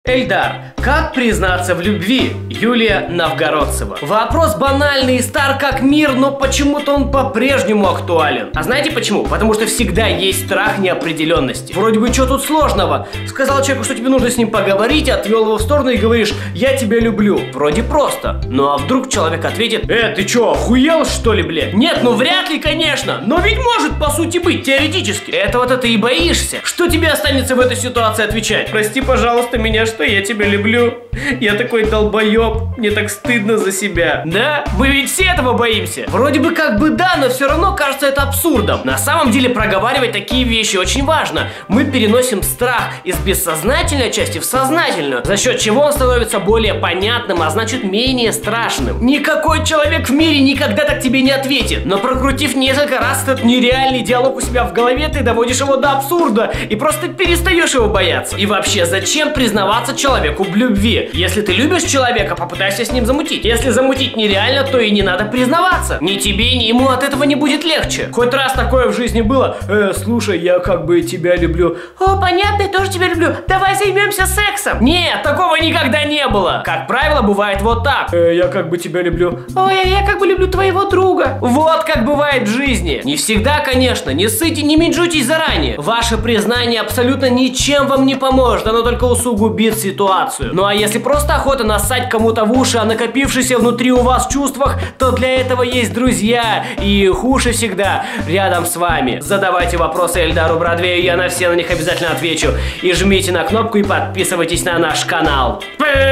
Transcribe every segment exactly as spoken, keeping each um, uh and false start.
Эльдар, как признаться в любви? Юлия Новгородцева. Вопрос банальный и стар как мир, но почему-то он по-прежнему актуален. А знаете почему? Потому что всегда есть страх неопределенности. Вроде бы, что тут сложного? Сказал человеку, что тебе нужно с ним поговорить, отвел его в сторону и говоришь: я тебя люблю. Вроде просто. Ну а вдруг человек ответит: э, ты чё, охуел что ли, блядь? Нет, ну вряд ли, конечно. Но ведь может по сути быть, теоретически. Этого-то ты и боишься. Что тебе останется в этой ситуации отвечать? Прости, пожалуйста, меня, что я тебя люблю. Я такой долбоеб, мне так стыдно за себя. Да? Мы ведь все этого боимся. Вроде бы как бы да, но все равно кажется это абсурдом. На самом деле проговаривать такие вещи очень важно. Мы переносим страх из бессознательной части в сознательную, за счет чего он становится более понятным, а значит менее страшным. Никакой человек в мире никогда так тебе не ответит. Но прокрутив несколько раз этот нереальный диалог у себя в голове, ты доводишь его до абсурда и просто перестаешь его бояться. И вообще, зачем признаваться человеку в любви? Если ты любишь человека, попытайся с ним замутить. Если замутить нереально, то и не надо признаваться. Ни тебе, ни ему от этого не будет легче. Хоть раз такое в жизни было: э, слушай, я как бы тебя люблю. О, понятно, я тоже тебя люблю. Давай займемся сексом. Нет, такого никогда не было. Как правило, бывает вот так: э, я как бы тебя люблю. Ой, я как бы люблю твоего друга. Вот как бывает в жизни. Не всегда, конечно. Не ссыте, не минджутесь заранее. Ваше признание абсолютно ничем вам не поможет. Оно только усугубит ситуацию. Ну а если просто охота нассать кому-то в уши о накопившихся внутри у вас чувствах, то для этого есть друзья. И хуже всегда рядом с вами. Задавайте вопросы Эльдару Бродвею, я на все на них обязательно отвечу. И жмите на кнопку и подписывайтесь на наш канал.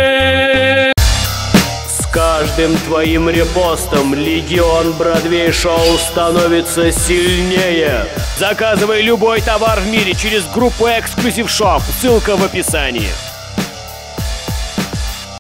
С каждым твоим репостом Легион Бродвей Шоу становится сильнее. Заказывай любой товар в мире через группу Эксклюзив Шоп. Ссылка в описании.